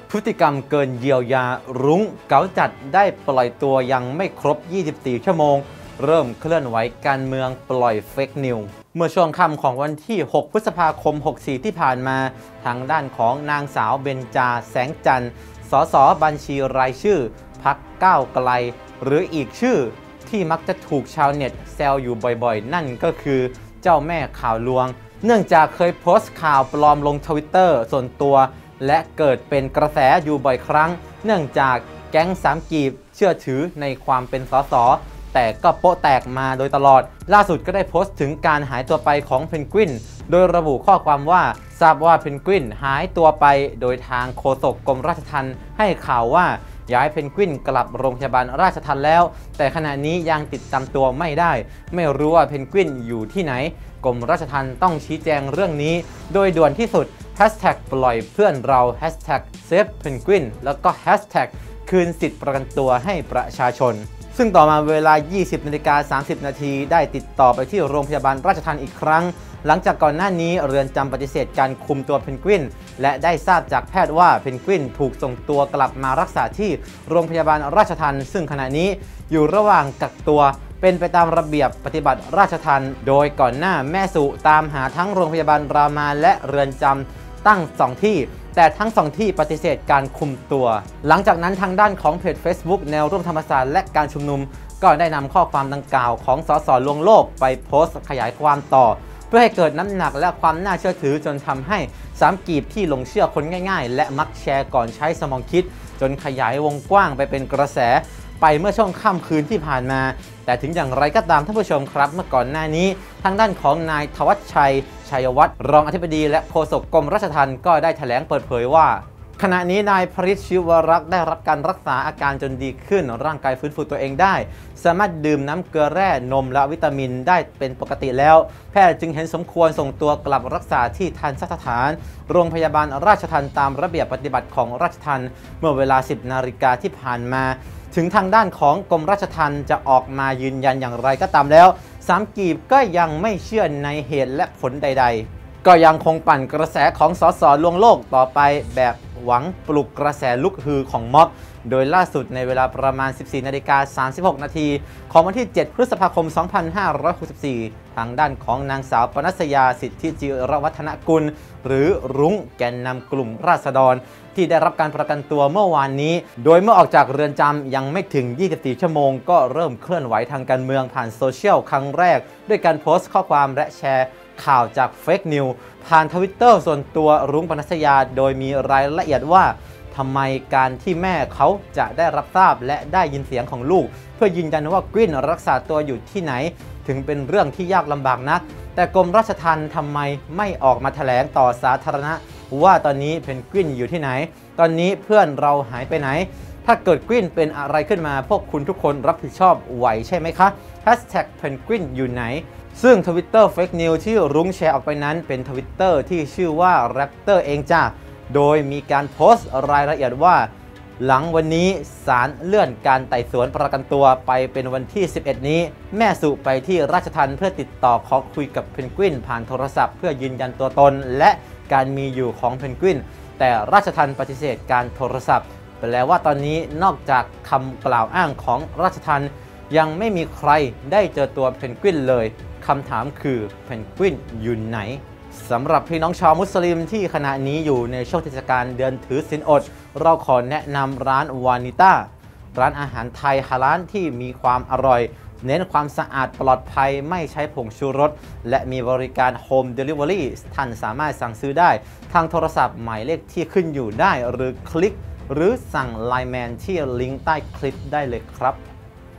พฤติกรรมเกินเยียวยารุ้งเก๋าจัดได้ปล่อยตัวยังไม่ครบ 24 ชั่วโมงเริ่มเคลื่อนไหวการเมืองปล่อยเฟกนิวเมื่อช่วงค่ำของวันที่ 6 พฤษภาคม 64 ที่ผ่านมาทางด้านของนางสาวเบญจาแสงจันทร์สสบัญชีรายชื่อพรรคก้าวไกลหรืออีกชื่อที่มักจะถูกชาวเน็ตแซวอยู่บ่อยๆนั่นก็คือเจ้าแม่ข่าวลวงเนื่องจากเคยโพสต์ข่าวปลอมลง Twitter ส่วนตัวและเกิดเป็นกระแสอยู่บ่อยครั้งเนื่องจากแก๊งสามกีบเชื่อถือในความเป็นสสแต่ก็โป๊ะแตกมาโดยตลอดล่าสุดก็ได้โพสต์ถึงการหายตัวไปของเพนกวินโดยระบุข้อความว่าทราบว่าเพนกวินหายตัวไปโดยทางโฆษกกรมราชทัณฑ์ให้ข่าวว่าย้ายเพนกวินกลับโรงพยาบาลราชทัณฑ์แล้วแต่ขณะนี้ยังติดตามตัวไม่ได้ไม่รู้ว่าเพนกวินอยู่ที่ไหนกรมราชทัณฑ์ต้องชี้แจงเรื่องนี้โดยด่วนที่สุดปล่อยเพื่อนเราเซฟเพนกวินแล้วก็คืนสิทธิ์ประกันตัวให้ประชาชนซึ่งต่อมาเวลา 20:30 นาทีได้ติดต่อไปที่โรงพยาบาลราชทัณฑ์อีกครั้งหลังจากก่อนหน้านี้เรือนจำปฏิเสธการคุมตัวเพนกวินและได้ทราบจากแพทย์ว่าเพนกวินถูกส่งตัวกลับมารักษาที่โรงพยาบาลราชทัณฑ์ซึ่งขณะนี้อยู่ระหว่างกักตัวเป็นไปตามระเบียบปฏิบัติราชทัณฑ์โดยก่อนหน้าแม่สุตามหาทั้งโรงพยาบาลรามาและเรือนจำตั้ง2ที่แต่ทั้ง2ที่ปฏิเสธการคุมตัวหลังจากนั้นทางด้านของเพจ Facebook แนวร่วมธรรมศาสตร์และการชุมนุมก็ได้นำข้อความดังกล่าวของสสลวงโลกไปโพสต์ขยายความต่อเพื่อให้เกิดน้ำหนักและความน่าเชื่อถือจนทำให้สามกีบที่หลงเชื่อคนง่ายๆและมักแชร์ก่อนใช้สมองคิดจนขยายวงกว้างไปเป็นกระแสไปเมื่อช่วงค่ำคืนที่ผ่านมาแต่ถึงอย่างไรก็ตามท่านผู้ชมครับเมื่อก่อนหน้านี้ทางด้านของนายธวัชชัยชัยวัฒน์รองอธิบดีและโฆษกกรมราชทัณฑ์ก็ได้แถลงเปิดเผยว่าขณะนี้นายพริชชิวรักษ์ได้รับการรักษาอาการจนดีขึ้นร่างกายฟื้นฟูตัวเองได้สามารถดื่มน้ำเกลือแร่นมและวิตามินได้เป็นปกติแล้วแพทย์จึงเห็นสมควรส่งตัวกลับรักษาที่ทันตสถานโรงพยาบาลราชทัณฑ์ตามระเบียบปฏิบัติของราชทัณฑ์เมื่อเวลา 10 นาฬิกาที่ผ่านมาถึงทางด้านของกรมราชทัณฑ์จะออกมายืนยันอย่างไรก็ตามแล้วสามกีบก็ยังไม่เชื่อในเหตุและผลใดๆก็ยังคงปั่นกระแสของสสลวงโลกต่อไปแบบหวังปลุกกระแสลุกฮือของม็อบโดยล่าสุดในเวลาประมาณ 14:36 นาทีของวันที่ 7 พฤษภาคม 2564 ทางด้านของนางสาวปนัสยาสิทธิจิรวัฒนกุลหรือรุ้งแกนนำกลุ่มราษฎรที่ได้รับการประกันตัวเมื่อวานนี้โดยเมื่อออกจากเรือนจำยังไม่ถึง 24 ชั่วโมงก็เริ่มเคลื่อนไหวทางการเมืองผ่านโซเชียลครั้งแรกด้วยการโพสต์ข้อความและแชร์ข่าวจากเฟกนิวผ่านทวิตเตอร์ส่วนตัวรุ้งปนัสยาโดยมีรายละเอียดว่าทำไมการที่แม่เขาจะได้รับทราบและได้ยินเสียงของลูกเพื่อยืนยันว่ากวินรักษาตัวอยู่ที่ไหนถึงเป็นเรื่องที่ยากลำบากนักแต่กรมราชทัณฑ์ทำไมไม่ออกมาแถลงต่อสาธารณะว่าตอนนี้เพนกวินอยู่ที่ไหนตอนนี้เพื่อนเราหายไปไหนถ้าเกิดกวินเป็นอะไรขึ้นมาพวกคุณทุกคนรับผิดชอบไหวใช่ไหมคะเพนกวินอยู่ไหนซึ่ง Twitter Fake News ที่รุ้งแชร์ออกไปนั้นเป็น Twitter ที่ชื่อว่า Raptor เองจ้าโดยมีการโพสต์รายละเอียดว่าหลังวันนี้ศาลเลื่อนการไต่สวนประกันตัวไปเป็นวันที่ 11 นี้แม่สุไปที่ราชทัณฑ์เพื่อติดต่อขอคุยกับเพนกวินผ่านโทรศัพท์เพื่อยืนยันตัวตนและการมีอยู่ของเพนกวินแต่ราชทัณฑ์ปฏิเสธการโทรศัพท์แปลว่าตอนนี้นอกจากคำกล่าวอ้างของราชทัณฑ์ยังไม่มีใครได้เจอตัวเพนกวินเลยคำถามคือเพนกวินอยู่ไหนสำหรับพี่น้องชาวมุสลิมที่ขณะนี้อยู่ในช่วงเทศกาลเดือนถือศีลอดเราขอแนะนำร้านวานิต้าร้านอาหารไทยฮาลาลที่มีความอร่อยเน้นความสะอาดปลอดภัยไม่ใช้ผงชูรสและมีบริการโฮมเดลิเวอรี่ท่านสามารถสั่งซื้อได้ทางโทรศัพท์หมายเลขที่ขึ้นอยู่ได้หรือคลิกหรือสั่งไลน์แมนที่ลิงก์ใต้คลิปได้เลยครับ